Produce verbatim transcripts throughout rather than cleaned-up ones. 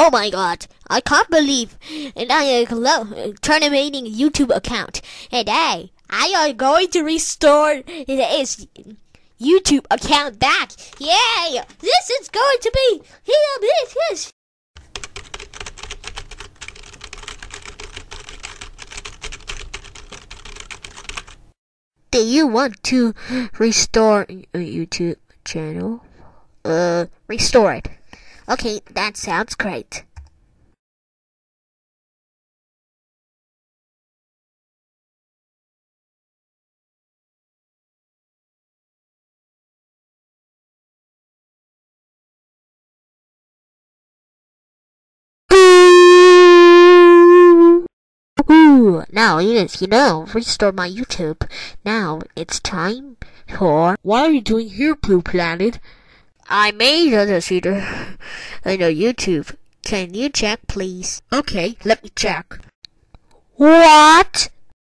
Oh my god, I can't believe and I am terminating YouTube account. And I, I am going to restore this YouTube account back. Yay! This is going to be here. Do you want to restore a YouTube channel? Uh, restore it. Okay, that sounds great. Ooh, now yes, you know, restore my YouTube. Now it's time for. What are you doing here, Blue Planet? I made a seeder on YouTube. Can you check, please? Okay, let me check. What?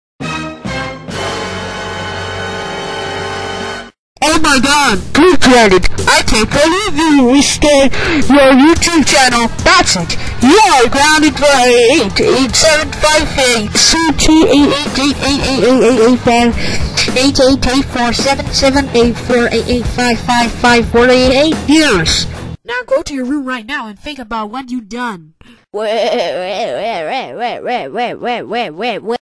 Oh my god, Blue Planet, I can't believe you restored your YouTube channel. That's it. You are grounded for eight eight seven five eight two eight eight eight eight eight eight eight five eight eight eight four seven seven eight four eight eight five five five four eight eight years. Now go to your room right now and think about what you've done. Wait, wait, wait, wait, wait, wait, wait, wait, wait, wait, wait.